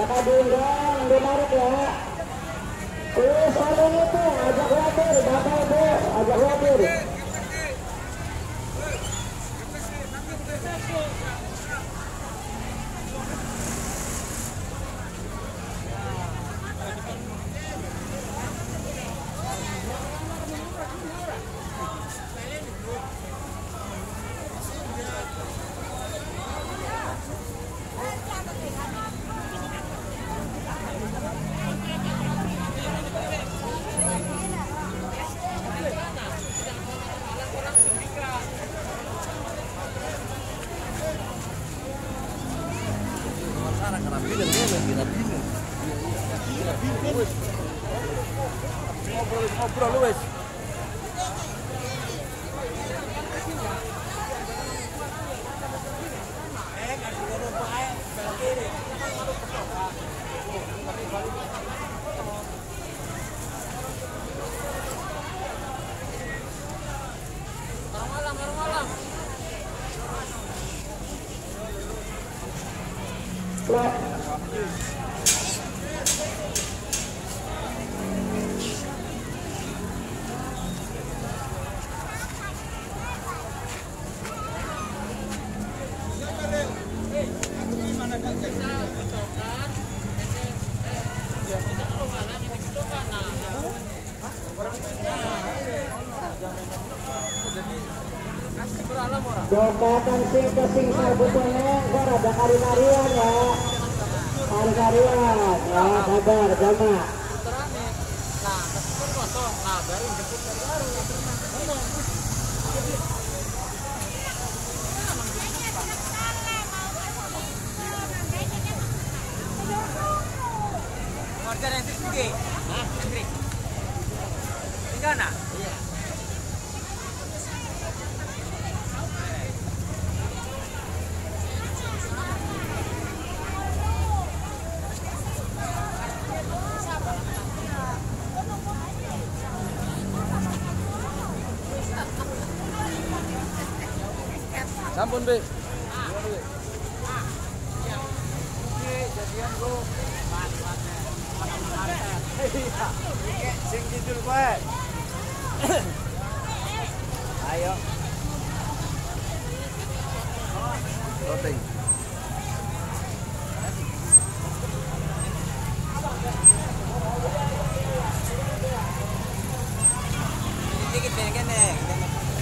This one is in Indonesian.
bakal diundang menarik ya. Terus ada itu ajak khawatir, bapak ibu ajak khawatir. Ngobrol lu wes. Jokatan sing ke sing sarbutnya kok ada kari-karian ya. Kari-karian ya, sabar jamaah. Nah, telepon kosong. Nah, baru jemput baru. Warga yang tinggi. Hah? Tinggi. Tinggal nah? Iya. Sampun, Be. Jadian bro. Iya. Sing jujur kowe. Ayo. Roteng. Dikit kene.